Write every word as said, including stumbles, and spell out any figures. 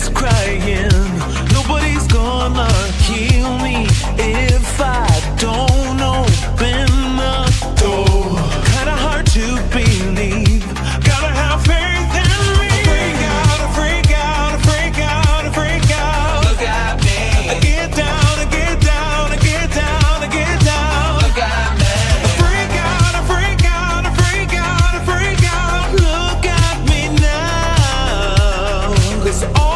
is crying. Nobody's gonna kill me if I don't open the door. Kinda hard to believe. Gotta have faith in me. I freak out, I freak out, I freak out, I freak out. Look at me. I get down, I get down, I get down, I get down. Look at me. I freak out, I freak out, I freak out, I freak out. Look at me now. 'Cause all